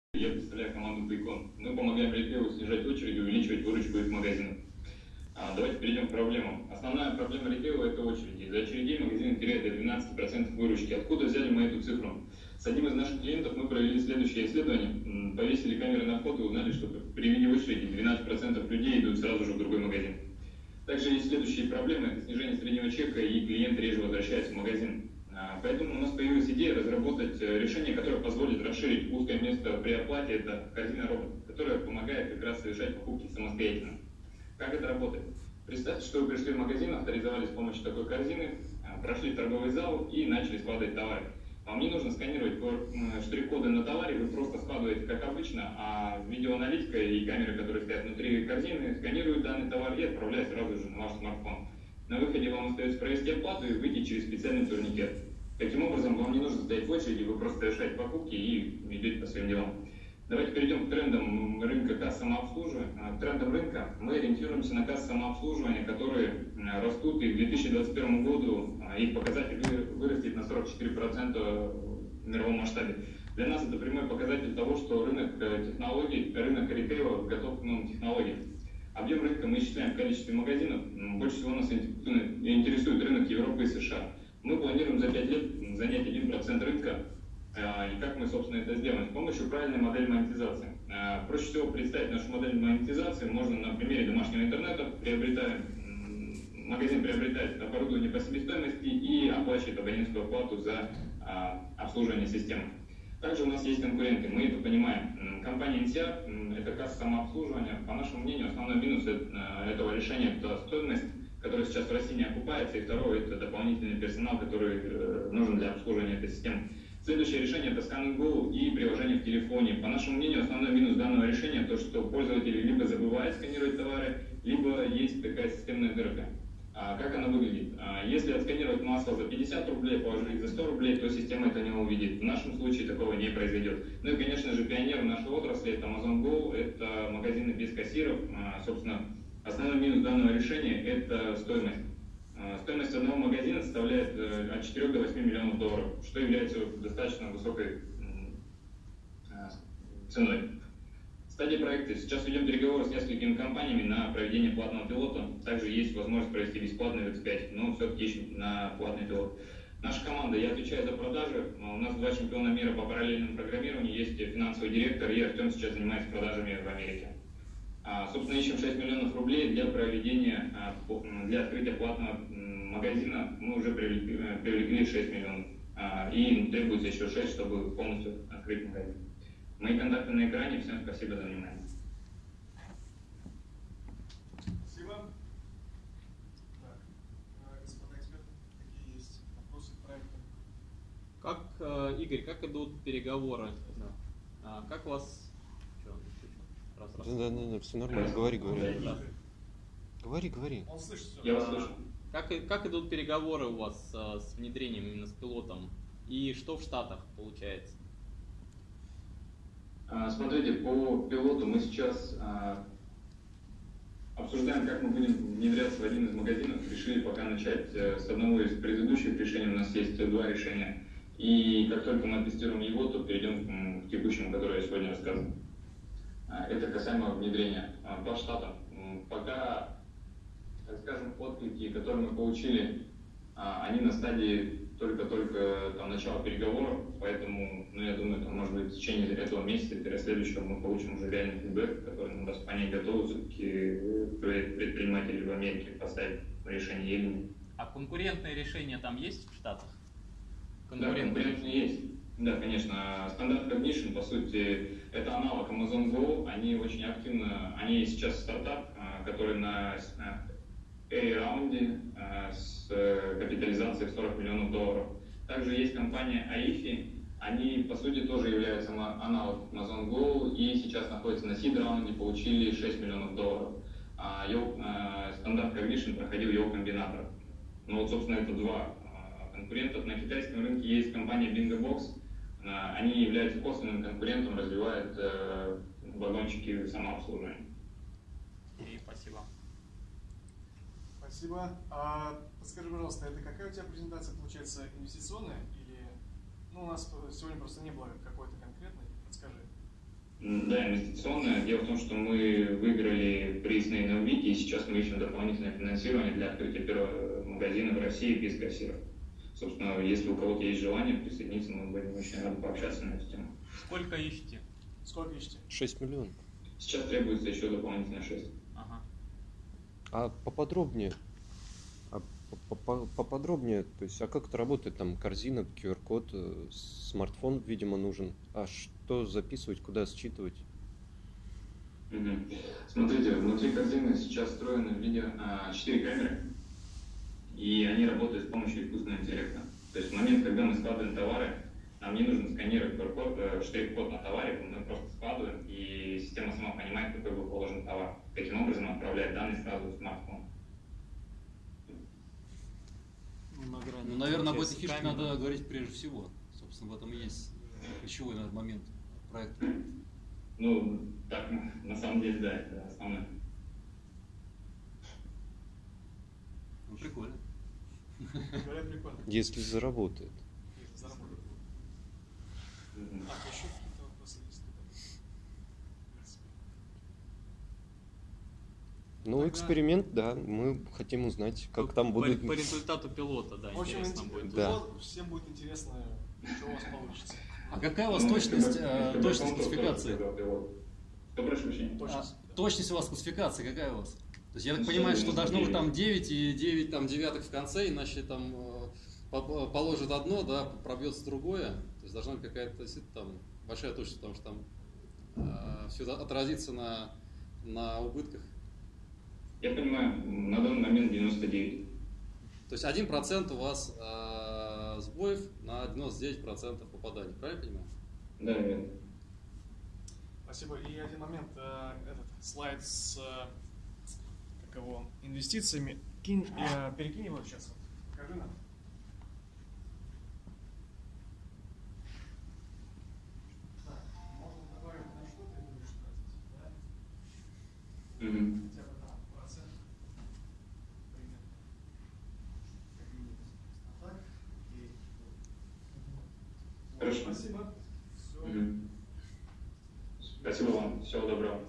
Я представляю команду Paycon. Мы помогаем ритейлу снижать очереди и увеличивать выручку их магазинов. Давайте перейдем к проблемам. Основная проблема ритейла – это очереди. Из-за очередей магазины теряют до 12% выручки. Откуда взяли мы эту цифру? С одним из наших клиентов мы провели следующее исследование. Повесили камеры на вход и узнали, что при виде очереди 12% людей идут сразу же в другой магазин. Также есть следующие проблемы – это снижение среднего чека, и клиент реже возвращается в магазин. Поэтому у нас появилась идея разработать решение, которое позволит расширить узкое место при оплате. Это корзина робот, которая помогает как раз совершать покупки самостоятельно. Как это работает? Представьте, что вы пришли в магазин, авторизовались с помощью такой корзины, прошли торговый зал и начали складывать товары. Вам не нужно сканировать штрих-коды на товаре, вы просто складываете как обычно, а видеоаналитика и камеры, которые стоят внутри корзины, сканируют данный товар и отправляют сразу же на ваш смартфон. На выходе вам остается провести оплату и выйти через специальный турникет. Таким образом, вам не нужно стоять в очереди, вы просто совершаете покупки и идете по своим делам. Давайте перейдем к трендам рынка касс самообслуживания. Трендам рынка мы ориентируемся на кассы самообслуживания, которые растут, и к 2021 году их показатель вырастет на 44% в мировом масштабе. Для нас это прямой показатель того, что рынок технологий, рынок ритейла готов к новым технологиям. Объем рынка мы исчисляем в количестве магазинов. Больше всего нас интересует рынок Европы и США. Мы планируем за 5 лет занять 1% рынка. И как мы, собственно, это сделаем? С помощью правильной модели монетизации. Проще всего представить нашу модель монетизации можно на примере домашнего интернета. Магазин приобретает оборудование по себестоимости и оплачивает абонентскую плату за обслуживание системы. Также у нас есть конкуренты, мы это понимаем. Компания NCR – это касса самообслуживания. По нашему мнению, основной минус этого решения – это стоимость, которая сейчас в России не окупается, и второе – это дополнительный персонал, который нужен для обслуживания этой системы. Следующее решение – это Scan & Go и приложение в телефоне. По нашему мнению, основной минус данного решения – то, что пользователи либо забывают сканировать товары, либо есть такая системная дырка. Как она выглядит? Если отсканировать масло за 50 рублей, положить за 100 рублей, то система это не увидит. В нашем случае такого не произойдет. Ну и, конечно же, пионер нашей отрасли – это Amazon Go, это магазины без кассиров. Собственно, основной минус данного решения – это стоимость. Стоимость одного магазина составляет от 4 до 8 миллионов долларов, что является достаточно высокой ценой. Стадия проекта. Сейчас ведем переговоры с несколькими компаниями на проведение платного пилота. Также есть возможность провести бесплатный X5, но все-таки ищем на платный пилот. Наша команда, я отвечаю за продажи. У нас 2 чемпиона мира по параллельному программированию, есть финансовый директор, и Артем сейчас занимается продажами в Америке. Собственно, ищем 6 миллионов рублей для проведения, для открытия платного магазина. Мы уже привлекли 6 миллионов. И требуется еще 6, чтобы полностью открыть магазин. Мои контакты на экране. Всем спасибо за внимание. Спасибо. Так, господа эксперты, какие есть вопросы к проекту? Игорь, как идут переговоры? Как у вас... Да, все нормально, говори. Говори. Он слышит все. Я вас слышу. Как идут переговоры у вас с внедрением, именно с пилотом? И что в Штатах получается? Смотрите, по пилоту мы сейчас обсуждаем, как мы будем внедряться в один из магазинов. Решили пока начать с одного из предыдущих решений. У нас есть 2 решения. И как только мы оттестируем его, то перейдем к текущему, который я сегодня рассказывал. Это касаемо внедрения по штатам. Пока, так скажем, отклики, которые мы получили, они на стадии только начала переговоров, поэтому, я думаю, может быть, в течение этого месяца или следующего мы получим уже реальный фидбэк, который нам даст понять, готовы все-таки предприниматели в Америке поставить решение или нет. А конкурентные решения там есть в Штатах? Да, конкурентные есть. Да, конечно. Стандарт Cognition, по сути, это аналог Amazon Go. Они очень активно, они сейчас стартап, который на A-раунде с капитализацией в 40 миллионов долларов. Также есть компания AIFI, они, по сути, тоже являются аналогом Amazon Go и сейчас находятся на seed-раунде, получили 6 миллионов долларов. Стандарт Cognition проходил его комбинатор. Ну вот, собственно, это 2 конкурентов. На китайском рынке есть компания BingoBox. Они являются косвенным конкурентом, развивают вагончики самообслуживания. Спасибо. Спасибо. Подскажи, пожалуйста, это какая у тебя презентация получается, инвестиционная или... Ну, у нас сегодня просто не было какой-то конкретной. Подскажи. Да, инвестиционная. Дело в том, что мы выиграли приз на Инновике, и сейчас мы ищем дополнительное финансирование для открытия первого магазина в России без кассиров. Собственно, если у кого-то есть желание присоединиться, мы будем очень рады пообщаться на эту тему. Сколько ищете? Сколько ищете? 6 миллионов. Сейчас требуется еще дополнительно 6. Ага. А поподробнее? Поподробнее, то есть, а как это работает? Там корзина, QR-код, смартфон, видимо, нужен. А что записывать, куда считывать? Смотрите, внутри корзины сейчас встроены в виде 4 камеры, и они работают с помощью искусственного интеллекта. То есть в момент, когда мы складываем товары, нам не нужно сканировать QR-код, штрих-код на товаре, мы просто складываем, и система сама понимает, какой был положен товар. Таким образом отправляет данные сразу в смартфон. Ну, наверное, об этой фишке надо говорить прежде всего. Собственно, в этом и есть ключевой, наверное, момент проекта. Ну, так, на самом деле, да, это основное. Ну, прикольно. Говорят, прикольно. Если заработает. Заработает. Так, еще какие-то вопросы есть? Ну, эксперимент, да, мы хотим узнать, как там будут... По результату пилота, да, В общем, интересно будет. Да. всем будет интересно, что у вас получится. А какая у вас точность классификации? Что, прошу прощения? Точность у вас классификации какая у вас? То есть я так понимаю, что должно быть там 9 и 9 там, девятых в конце, иначе там положит одно, да, пробьется другое. То есть должна быть какая-то там большая точность, потому что там все отразится на убытках. Я понимаю, на данный момент 99. То есть 1% у вас сбоев на 99% попаданий, правильно я понимаю? Да, верно. Спасибо. И один момент, этот слайд с как его, инвестициями. Перекинь его сейчас. Покажи нам. Так, можно добавить, на что ты будешь тратить, да? Хотя бы там процент. Примерно. Как минимум. А так, окей. Хорошо. Спасибо. Все. Спасибо вам. Всего доброго.